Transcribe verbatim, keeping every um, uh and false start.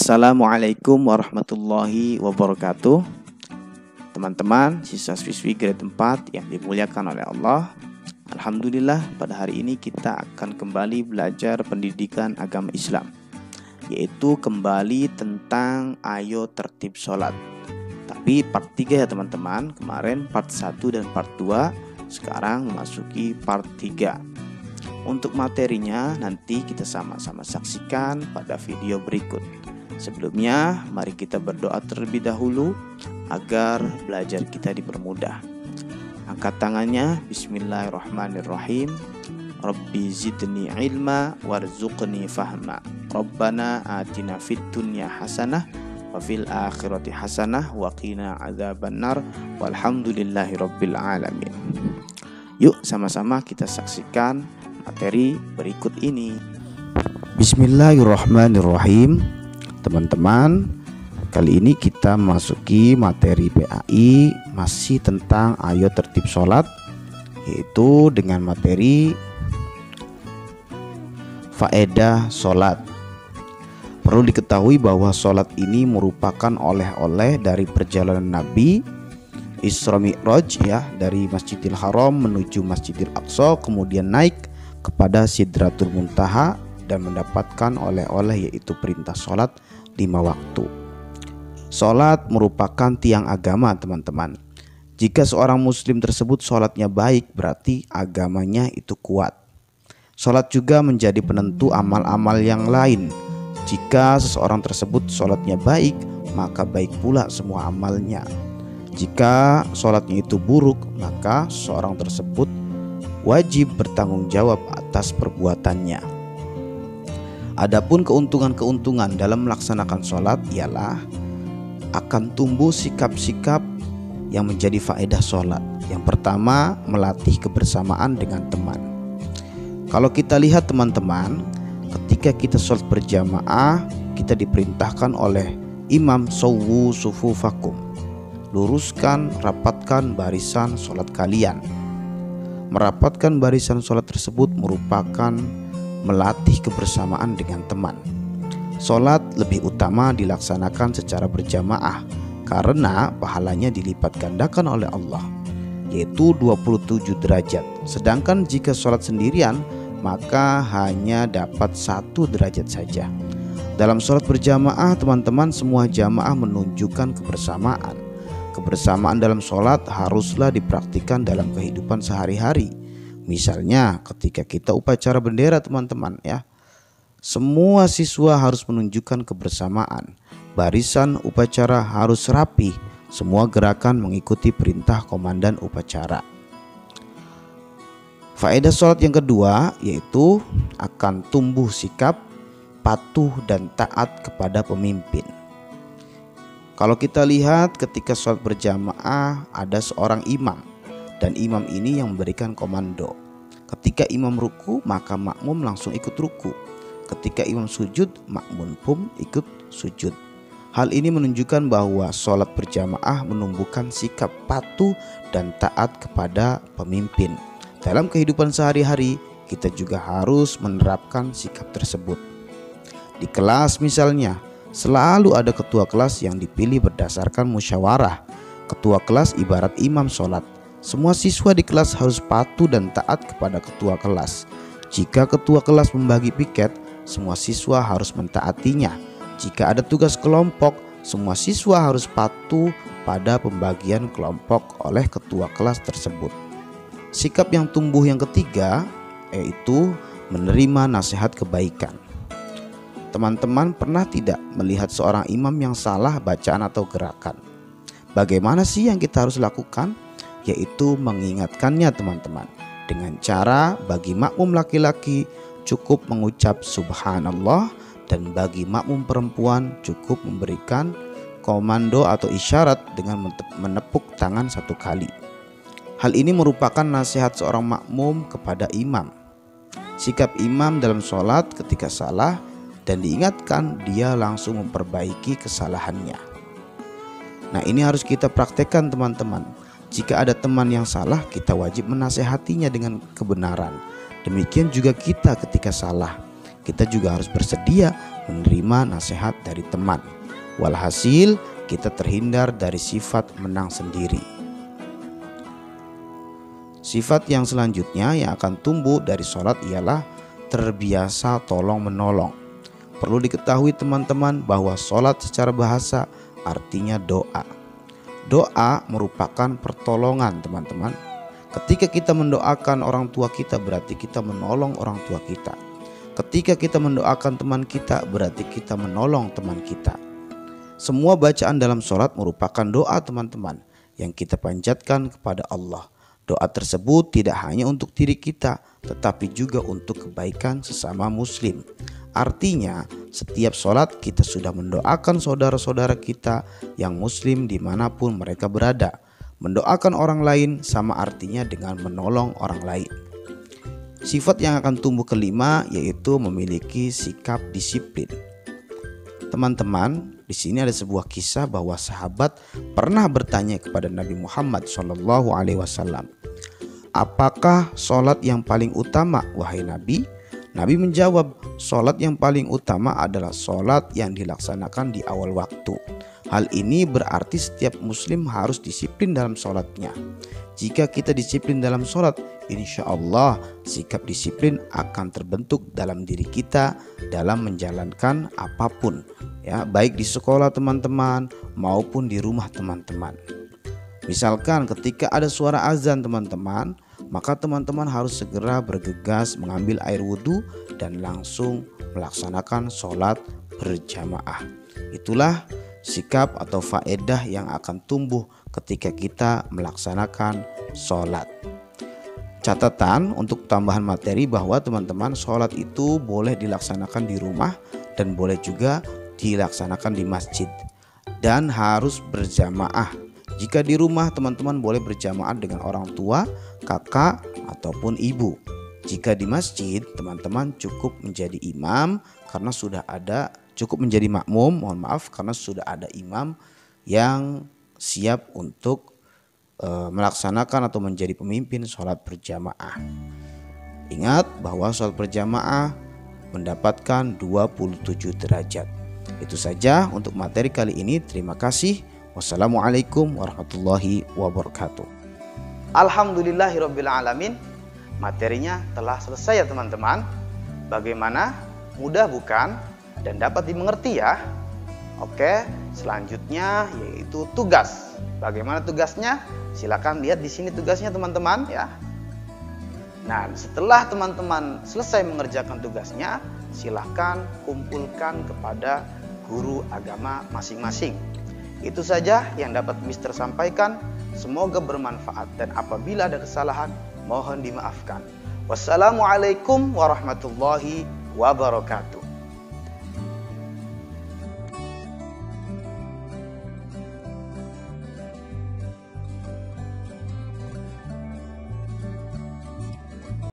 Assalamualaikum warahmatullahi wabarakatuh. Teman-teman siswa-siswi grade empat yang dimuliakan oleh Allah, alhamdulillah pada hari ini kita akan kembali belajar pendidikan agama Islam, yaitu kembali tentang ayo tertib sholat. Tapi part tiga ya teman-teman. Kemarin part satu dan part dua, sekarang memasuki part tiga. Untuk materinya nanti kita sama-sama saksikan pada video berikut. Sebelumnya mari kita berdoa terlebih dahulu agar belajar kita dipermudah. Angkat tangannya, bismillahirrahmanirrahim. Rabbi zidni ilma warzuqni fahma. Rabbana atina fid dunya hasanah wa fil akhirati hasanah wa qina adzabannar walhamdulillahi rabbil alamin. Yuk sama-sama kita saksikan materi berikut ini. Bismillahirrahmanirrahim. Teman-teman, kali ini kita masuki materi P A I masih tentang ayo tertib sholat, yaitu dengan materi faedah sholat. Perlu diketahui bahwa sholat ini merupakan oleh-oleh dari perjalanan Nabi Isra Mi'raj ya, dari Masjidil Haram menuju Masjidil Aqsa, kemudian naik kepada Sidratul Muntaha dan mendapatkan oleh-oleh yaitu perintah sholat lima waktu. Sholat merupakan tiang agama teman-teman. Jika seorang muslim tersebut sholatnya baik, berarti agamanya itu kuat. Sholat juga menjadi penentu amal-amal yang lain. Jika seseorang tersebut sholatnya baik, maka baik pula semua amalnya. Jika sholatnya itu buruk, maka seorang tersebut wajib bertanggung jawab atas perbuatannya. Adapun keuntungan-keuntungan dalam melaksanakan sholat ialah akan tumbuh sikap-sikap yang menjadi faedah sholat. Yang pertama, melatih kebersamaan dengan teman. Kalau kita lihat teman-teman, ketika kita sholat berjamaah, kita diperintahkan oleh imam, sawwu sufufakum, luruskan, rapatkan barisan sholat kalian. Merapatkan barisan sholat tersebut merupakan melatih kebersamaan dengan teman. Sholat lebih utama dilaksanakan secara berjamaah karena pahalanya dilipat gandakan oleh Allah, yaitu dua puluh tujuh derajat. Sedangkan jika sholat sendirian, maka hanya dapat satu derajat saja. Dalam sholat berjamaah teman-teman, semua jamaah menunjukkan kebersamaan. Kebersamaan dalam sholat haruslah dipraktikkan dalam kehidupan sehari-hari. Misalnya ketika kita upacara bendera teman-teman ya, semua siswa harus menunjukkan kebersamaan. Barisan upacara harus rapi, semua gerakan mengikuti perintah komandan upacara. Faedah sholat yang kedua yaitu akan tumbuh sikap patuh dan taat kepada pemimpin. Kalau kita lihat ketika sholat berjamaah, ada seorang imam, dan imam ini yang memberikan komando. Ketika imam ruku, maka makmum langsung ikut ruku. Ketika imam sujud, makmum pun ikut sujud. Hal ini menunjukkan bahwa sholat berjamaah menumbuhkan sikap patuh dan taat kepada pemimpin. Dalam kehidupan sehari-hari, kita juga harus menerapkan sikap tersebut. Di kelas misalnya, selalu ada ketua kelas yang dipilih berdasarkan musyawarah. Ketua kelas ibarat imam sholat. Semua siswa di kelas harus patuh dan taat kepada ketua kelas. Jika ketua kelas membagi piket, semua siswa harus mentaatinya. Jika ada tugas kelompok, semua siswa harus patuh pada pembagian kelompok oleh ketua kelas tersebut. Sikap yang tumbuh yang ketiga yaitu menerima nasihat kebaikan. Teman-teman pernah tidak melihat seorang imam yang salah bacaan atau gerakan? Bagaimana sih yang kita harus lakukan? Yaitu mengingatkannya teman-teman. Dengan cara bagi makmum laki-laki cukup mengucap subhanallah, dan bagi makmum perempuan cukup memberikan komando atau isyarat dengan menepuk tangan satu kali. Hal ini merupakan nasihat seorang makmum kepada imam. Sikap imam dalam sholat ketika salah dan diingatkan, dia langsung memperbaiki kesalahannya. Nah, ini harus kita praktekkan teman-teman. Jika ada teman yang salah, kita wajib menasehatinya dengan kebenaran. Demikian juga kita ketika salah. kita juga harus bersedia menerima nasihat dari teman. Walhasil kita terhindar dari sifat menang sendiri. Sifat yang selanjutnya yang akan tumbuh dari sholat ialah terbiasa tolong menolong. Perlu diketahui teman-teman bahwa sholat secara bahasa artinya doa. Doa merupakan pertolongan teman-teman. Ketika kita mendoakan orang tua kita berarti kita menolong orang tua kita. Ketika kita mendoakan teman kita berarti kita menolong teman kita. Semua bacaan dalam sholat merupakan doa teman-teman yang kita panjatkan kepada Allah. Doa tersebut tidak hanya untuk diri kita, tetapi juga untuk kebaikan sesama muslim. Artinya setiap sholat kita sudah mendoakan saudara-saudara kita yang muslim dimanapun mereka berada. Mendoakan orang lain sama artinya dengan menolong orang lain. Sifat yang akan tumbuh kelima yaitu memiliki sikap disiplin. Teman-teman, di sini ada sebuah kisah bahwa sahabat pernah bertanya kepada Nabi Muhammad shallallahu alaihi wasallam, apakah sholat yang paling utama wahai Nabi? Nabi menjawab, sholat yang paling utama adalah sholat yang dilaksanakan di awal waktu. Hal ini berarti setiap muslim harus disiplin dalam sholatnya. Jika kita disiplin dalam sholat, insya Allah sikap disiplin akan terbentuk dalam diri kita dalam menjalankan apapun, ya, baik di sekolah teman-teman maupun di rumah teman-teman. Misalkan ketika ada suara azan teman-teman, maka teman-teman harus segera bergegas mengambil air wudhu dan langsung melaksanakan sholat berjamaah. Itulah sikap atau faedah yang akan tumbuh ketika kita melaksanakan sholat. Catatan untuk tambahan materi bahwa teman-teman sholat itu boleh dilaksanakan di rumah dan boleh juga dilaksanakan di masjid dan harus berjamaah. Jika di rumah teman-teman boleh berjamaah dengan orang tua, kakak ataupun ibu. Jika di masjid teman-teman cukup menjadi imam karena sudah ada cukup menjadi makmum, mohon maaf karena sudah ada imam yang siap untuk e, melaksanakan atau menjadi pemimpin sholat berjamaah. Ingat bahwa sholat berjamaah mendapatkan dua puluh tujuh derajat. Itu saja untuk materi kali ini. Terima kasih. Wassalamualaikum warahmatullahi wabarakatuh. Alhamdulillahirabbil alamin. Materinya telah selesai ya teman-teman. Bagaimana? Mudah bukan? Dan dapat dimengerti ya. Oke, selanjutnya yaitu tugas. Bagaimana tugasnya? Silakan lihat di sini tugasnya teman-teman ya. Nah, setelah teman-teman selesai mengerjakan tugasnya, silakan kumpulkan kepada guru agama masing-masing. Itu saja yang dapat Mister sampaikan. Semoga bermanfaat dan apabila ada kesalahan mohon dimaafkan. Wassalamualaikum warahmatullahi wabarakatuh.